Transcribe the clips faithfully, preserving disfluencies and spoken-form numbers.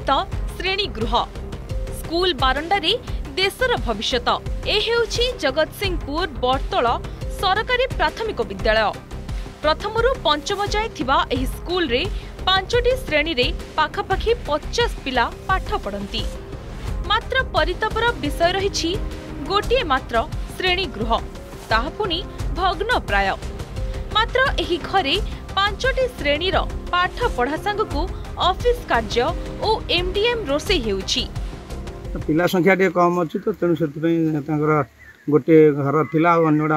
असुरक्षित श्रेणी गृह स्कूल बारंडारे देशर भविष्यत ए हेउछि जगतसिंहपुर बरतल सरकारी प्राथमिक विद्यालय। प्रथमरु पंचम जाए थिबा एही स्कूल रे पांचटी श्रेणी रे पाखापाखी पचास पिला पाठ पढ़ती। मात्र परितापर विषय रही गोटे मात्र श्रेणी गृह ताहा पुनी भग्न प्राय। मात्र एही घरे पांचटी श्रेणी रो पाठ पढ़ा संगकु ऑफिस कार्य और एमडीएम रोसे हेउछि। पिला संख्या टे कम अच्छी तो तेणु से गोटे घर थिला अन्यटा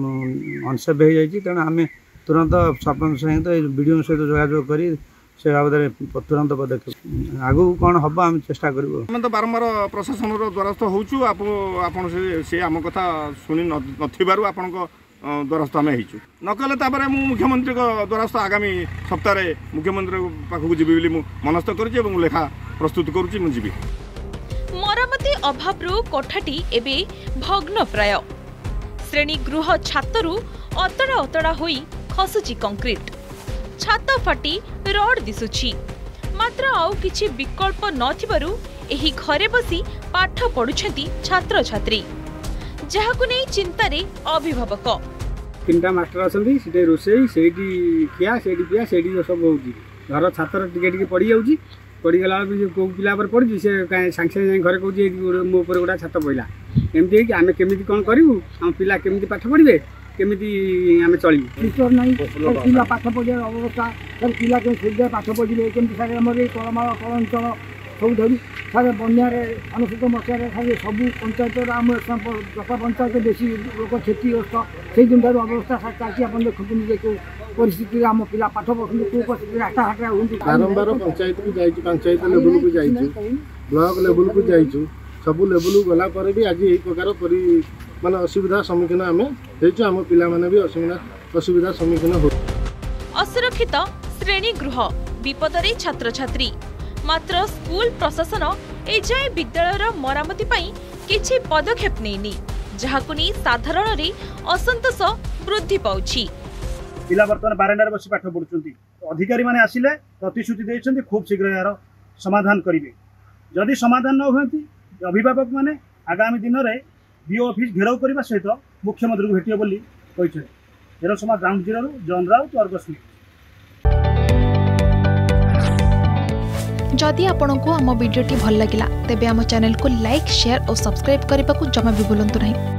अनसेफ हो जाए तेणु आम तुरंत सरपंच सहित विडीओ सहित जोगाजोग कर से बाबद तुरंत पदक्षेप आगु कौन हम आम चेष्टा करूँ। आम तो बारंबार प्रशासन द्वारस्थ होचु आपण से आम कथा शुणी नथिबारु आपण द्वारस्थ आम होचु नकले तापर मु मुख्यमंत्री द्वारस्थ आगामी सप्ताह मुख्यमंत्री पाखक जीवी मनस्थ कर लेखा प्रस्तुत करुच्ची मु जीवी। मरामती अभाव कोठाटी एबे भग्न प्राय। श्रेणी गृह छातरु अतड़ा अतड़ा होई खसुची कंक्रीट छात फाटी रड दिसुछि। मात्र आउ किछि विकल्प नथिबारु एही घरे बसी पाठ पढुछंती छात्र छात्री जहाकु नै चिंतारे अभिभावक। तीनटा मास्टर अछंती सेटे रोसेई सेठी खिया सेठी पिया सेठी सब होउची घर छात्र टिके टिके पड़ी जाउची पड़ी गला को पिला पर पड़ी से सांगे सांगे घरे कहूँ मो ऊपर गोटा छात पड़ा एमती कि आम केमी कौन करूँ आम पिला केमी पाठ पढ़े केमी आम चलू टीचर ना पिला पाठ पढ़ार अवस्था सर पिला के सुविधा पाठ पढ़े केमी सारे आम कलमाल कलंचल सब धरी सारे बन्यार अनुसूचित मसीह सारे सब पंचायत आम दस पंचायत बेसी लोक क्षतिग्रस्त से दिन अवस्था चलती आप देखते परिस्थिति आम पिला पाठ पढ़ते कौ परिस्थिति रास्ताघाट बारंबार पंचायत को जाइए पंचायत लेवल को जाइए ब्लॉक लेवल को जाइए सब लेवल गला पर भी आज यही प्रकार परि माने असुविधा सम्मुखीन आम होम पिला माने भी असुविधा असुविधा सम्मुखीन हो। असुरक्षित श्रेणी गृह विपदरे छात्र छात्री मात्र स्कूल प्रशासन एजाए विद्यालयर मरामती पई किछि पदक्षेप नेनी जहाकु नै साधारण रे असंतोष वृद्धि पाउछि। पिला बर्तमान बारंडार बसी पाठ पढ़ुंट अधिकारी माने आसिले प्रतिश्रुति देइछन्ति खूब शीघ्र यार समाधान करिवे। जदि समाधान न होती अभिभावक माने आगामी दिन में बीओ ऑफिस घेराव करने सहित मुख्यमंत्री को भेटिए बोली कहते। एरसमा ग्राउंड जीरो जॉन राउत अर्गस न्यूज। जदि आपंक आम भिडी भल लगा तेब आम चैनल को लाइक शेयर और सब्सक्राइब करने को जमा भी भूलु नहीं।